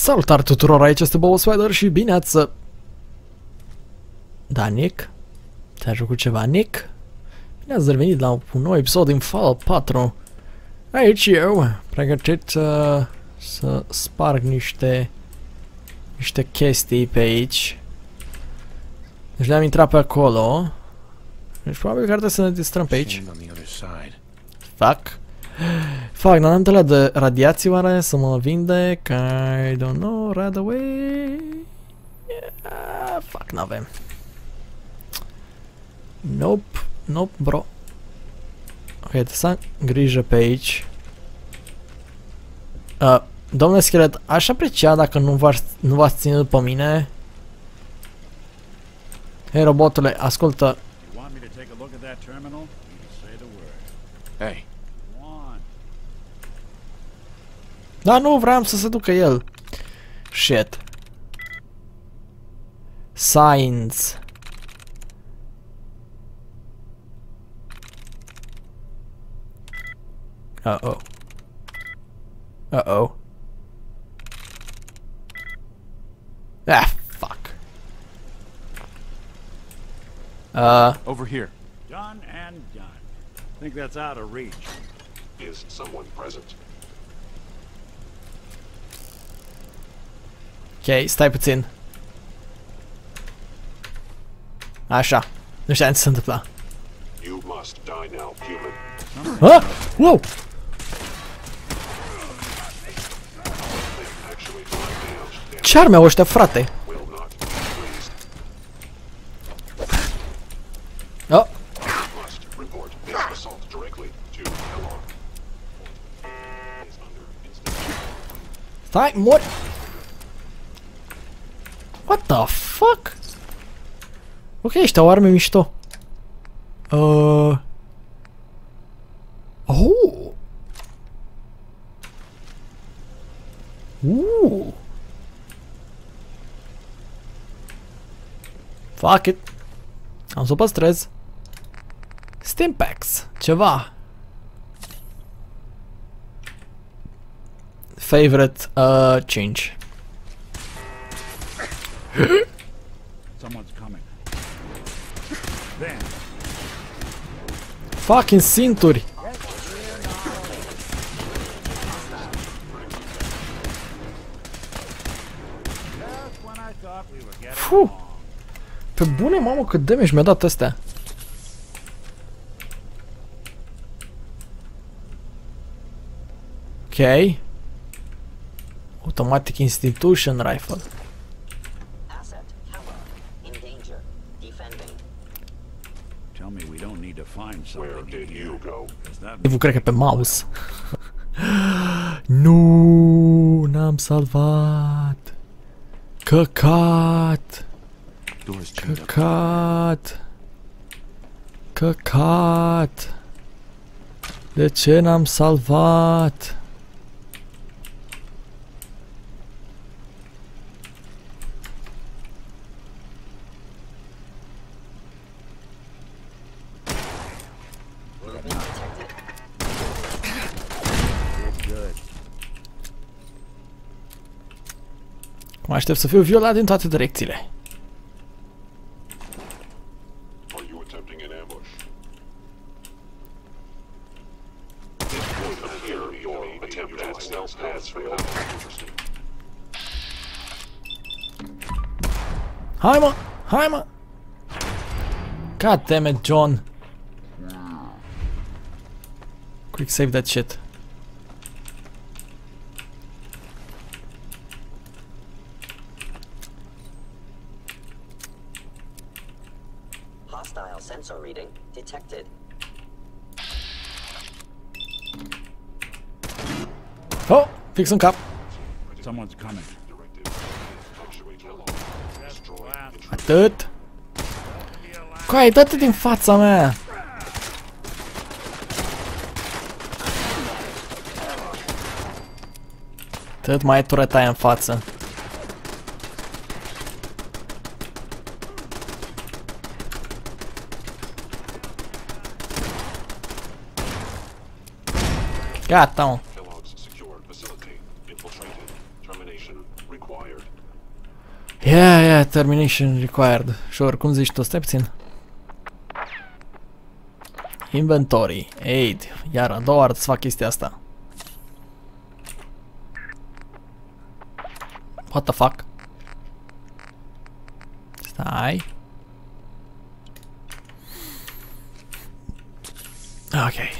Salutare tuturor, aici este Bobo Spider și bine ați... Da, Nick? Ți-ai jucat ceva, Nick? Bine ați revenit la un nou episod din Fallout 4. Aici eu, pregătit să sparg niște chestii pe aici. Deci le-am intrat pe acolo. Deci probabil că ar trebui să ne distrăm pe aici. Fuck, n-am întâlnit de radiații oare să mă vindec? I don't know, right away. Fuck, n-avem. Nope, bro. Ok, trebuie să am grijă pe aici. Domnule schelet, aș aprecia dacă nu v-ați ținut după mine. Hei, robotule, ascultă. Hey. Da, nu, vreau să se ducă el. Shit. Science. Uh-oh. Uh-oh. Ah, fuck. Over here. Done and done. Think that's out of reach. Is someone present? Ok, stai puțin. Așa. Nu știam ce se întâmpla. You must die now, human. Ah! Wow! Ce arme au ăștia, frate? Will not be released. Oh! Must report this assault directly to Kellogg. Is under instant. Stai, mor! What the fuck? Ok, ăștia au arme mișto. Oh! Fuck it. Am să o păstrez. Stimpaks. Ceva. Favorite change. Someone's coming. Then. Fucking sinturi. Just when I thought we were getting Fuh. along. Pe bune, mamă, cât damage mi-a dat astea. Ok. Automatic Institution Rifle. Asset, Keller, in danger, defending. Tell me we don't need to find Where something. did you go? Is that Eu cred că pe mouse. Nu, n-am salvat. Căcat. Door's chained up. Căcat. Căcat. De ce n-am salvat? Mă aștept să fiu violat din toate direcțiile. Are you attempting an ambush? It would appear your attempt at stealth has failed. Interesting. Hai mă! Hai mă! God damn it, John! Quick save that shit. Hostile sensor reading detected. Oh! Fix în cap! someone's coming? Directive. Actuate Kellogg. Destroy. Atât! Coai, dă-te din fața mea! Atât mai e tureta aia în față. Gata, mă. Kellogg's secured facility infiltrated. Termination required. Yeah, termination required. Sure, cum zici tu? Stai puțin. Inventory, aid. Iar a doua oară să fac chestia asta. What the fuck? Stai. Ok.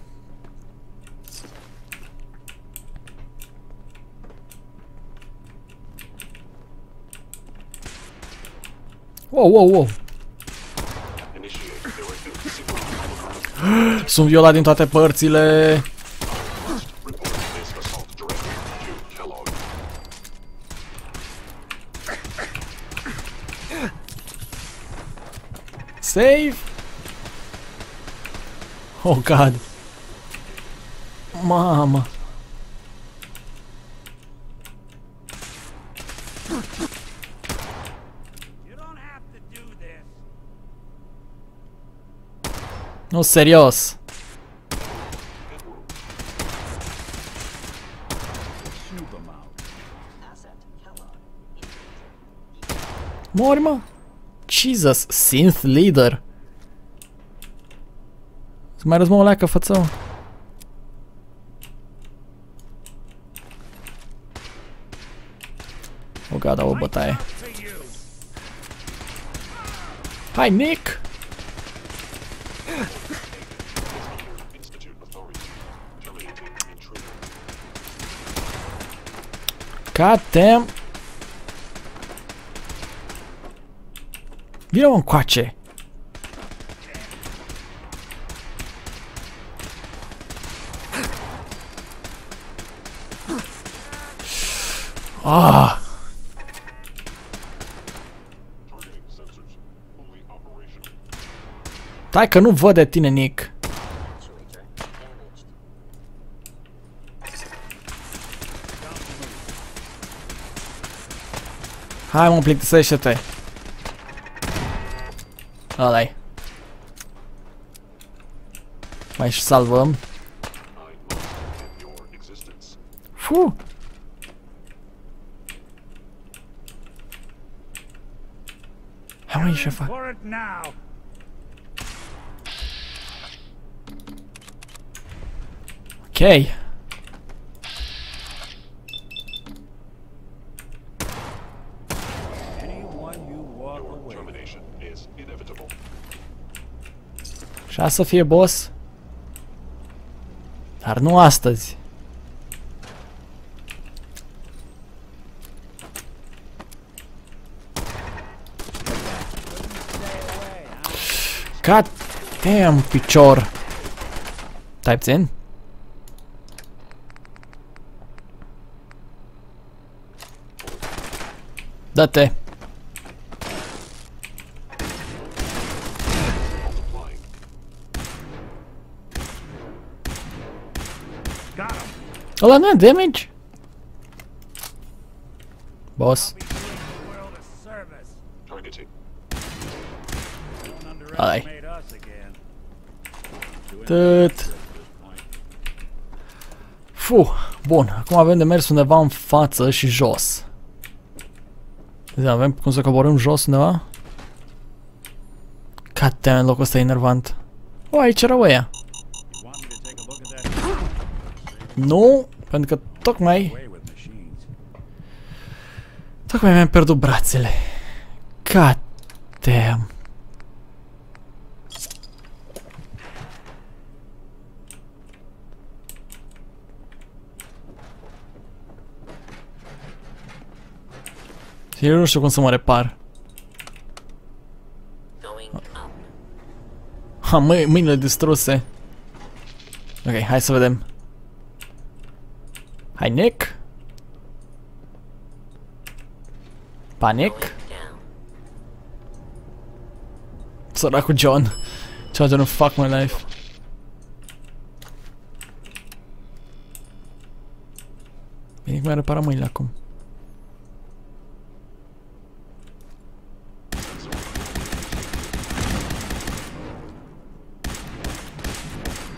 Wow. Initiate directive sequence. Sunt violat din toate părțile. Report this assault directive to Kellogg. Save. Oh god. Mamă. You don't have to do this. Nu, serios. Snoop 'em out. Asset Kellogg. Mori, mă. Jesus, synth leader. Să mai răzmă o leacă față. Oh god, o bătaie. To you. Hai, Nick! Institute authority. Terminating intruder. God damn! Vino încoace! Ah! Targeting sensors fully operational. Stai că nu văd de tine, Nick. Actuator damaged. Hai, mă, plictisește-te. Ăla-i. Mai și salvăm. I must end your existence. Fu! Hai, mă, ce fac? For it now. Ok. Anyone you walk Your away. termination is inevitable. Așa să fie, boss. Dar nu astăzi. God damn, picior. Stai puțin. Dă-te. Multiplying. Got him. Ăla nu e damage? Boss. Be doing the world a service. Targeting. Don't Aye. underestimate us again. Tăt. Fu, bun, acum avem de mers undeva în față și jos. Avem cum să coborâm jos undeva? God damn, locul ăsta e enervant. O, aici erau ăia. Want me to take a look at that? Nu, pentru că tocmai Away with machines. mi-am pierdut brațele. God damn. Eu nu știu cum să mă repar. Going up. Ha, mâinile distruse. Ok, hai să vedem. Hai, Nick. Panic. Down. Săracul John. Ceva genul fuck my life. Bine că mi-a reparat mâinile acum.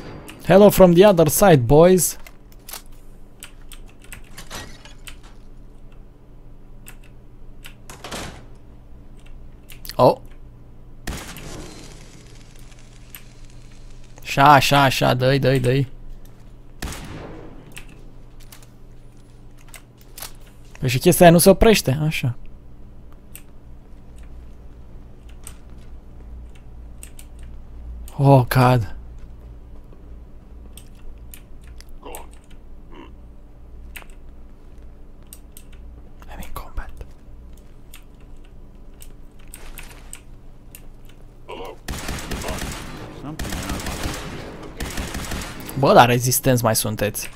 Hello from the other side, boys. Așa, dă-i. Păi și chestia aia nu se oprește, așa. Oh, God. Gone. I'm in combat. Hello. Something else. Bă, dar rezistenți mai sunteți.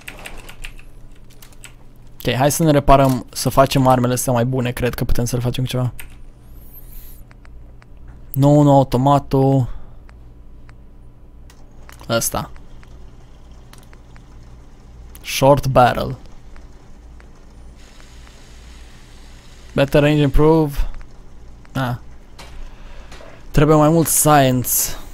Ok, hai să ne reparăm, să facem armele astea mai bune, cred că putem să le facem cu ceva. Nu, automatul. Ăsta. Short barrel. Better range improve. Ah. Trebuie mai mult science.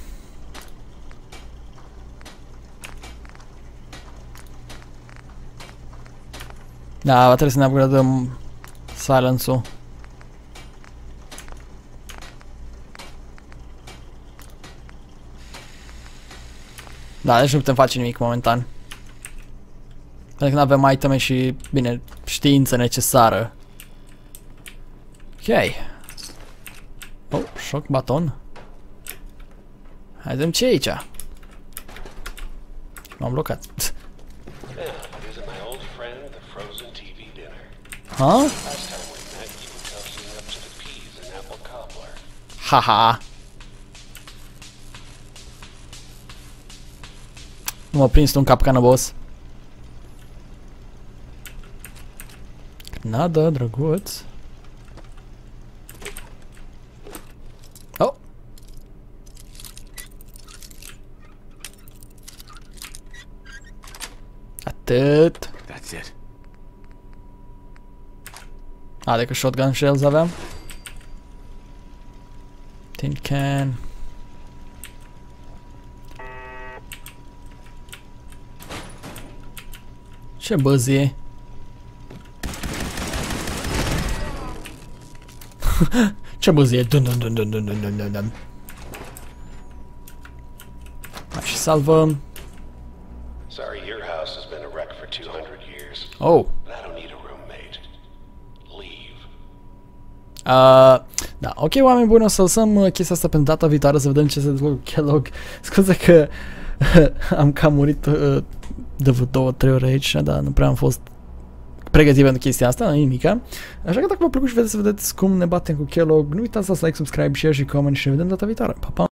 Da, va trebui să ne upgradăm silence-ul. Da, deci nu putem face nimic momentan. Pentru că nu avem iteme și, bine, știință necesară. Ok. Oh, shock baton. Hai vedem ce e aici. M-am blocat. Visit my old friend, the frozen TV dinner. Ha? Last time we met, you were toasting up to the peas in apple cobbler. Haha. Nu m-a prins un capcană, boss. Nada, drăguț. Oh. Atât. That's it. A, decât shotgun shells aveam. Tin can. Ce băzie? Ce băzie? Dun. Hai și salvăm. Sorry, your house has been a wreck for 200 years. Oh. But I don't need a roommate. Leave. Da, ok, oameni buni, o să lăsăm chestia asta pentru data viitoare, să vedem ce se dezvoltă cu Kellogg. Scuze că am cam murit de vreo 2-3 ore aici, dar nu prea am fost pregătit pentru chestia asta, nu nimica. Așa că dacă v-a plăcut și vedeți cum ne batem cu Kellogg, nu uitați să like, subscribe, share și comment și ne vedem data viitoare. Pa, pa!